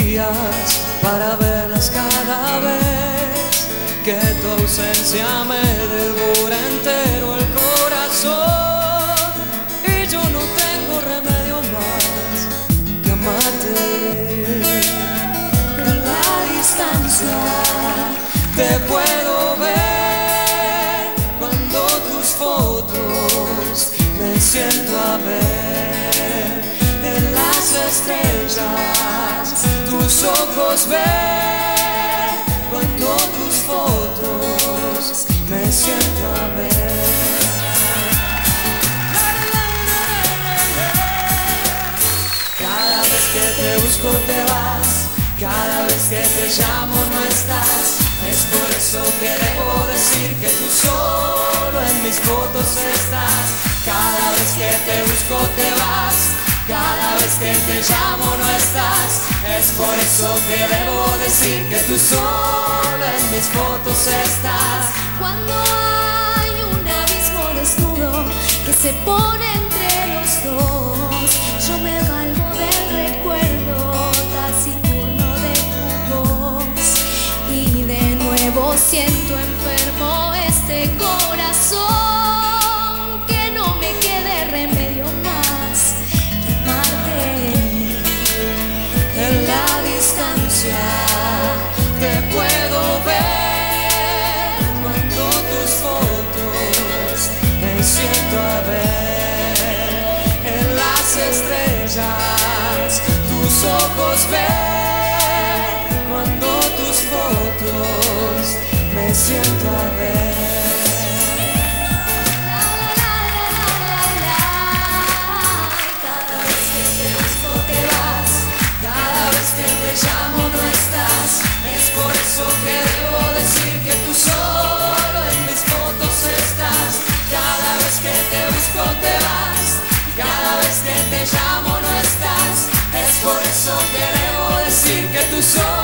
días para verlas cada vez que tu ausencia me devora entero el corazón, y yo no tengo remedio más que amarte. En la distancia te puedo ver cuando tus fotos me siento a ver. En las estrellas tus ojos ver cuando tus fotos me siento a ver. Cada vez que te busco te vas, cada vez que te llamo no estás. Es por eso que debo decir que tú solo en mis fotos estás. Cada vez que te busco te vas, cada vez que te llamo no estás. Es por eso que debo decir que tú solo en mis fotos estás. Cuando hay un abismo desnudo que se pone entre los dos, yo me valgo del recuerdo taciturno de tu voz, y de nuevo siento enfermo este corazón, que no me quede remedio más que amarte. En la distancia te puedo ver cuando tus fotos me siento a ver. En las estrellas tus ojos ver cuando tus fotos me siento a ver. Cada vez que te busco te vas, cada vez que te llamo no estás. Es por eso que debo decir que tú solo en mis fotos estás. Cada vez que te busco te vas, cada vez que te llamo no estás. Es por eso que debo decir que tú solo